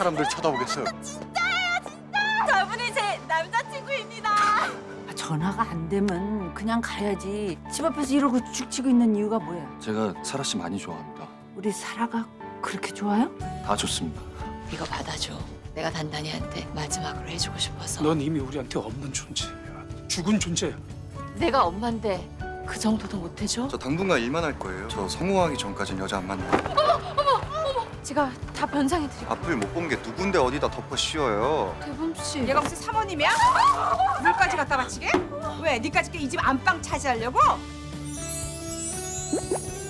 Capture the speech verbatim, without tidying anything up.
사람들 쳐다보겠어. 진짜예요, 진짜. 저분이 제 남자친구입니다. 아, 전화가 안 되면 그냥 가야지. 집 앞에서 이러고 죽치고 있는 이유가 뭐예요? 제가 사라 씨 많이 좋아합니다. 우리 사라가 그렇게 좋아요? 다 좋습니다. 이거 받아줘. 내가 단단이한테 마지막으로 해주고 싶어서. 넌 이미 우리한테 없는 존재야. 죽은 존재야. 내가 엄마인데 그 정도도 못 해줘? 저 당분간 일만 할 거예요. 저 성공하기 전까진 여자 안 만나요. 제가 다 변상해드릴게요. 앞을 못 본 게 누군데 어디다 덮어 씌워요. 대범 씨. 얘가 혹시 사모님이야? 물까지 갖다 바치게? 왜? 니까지 이 집 안방 차지하려고?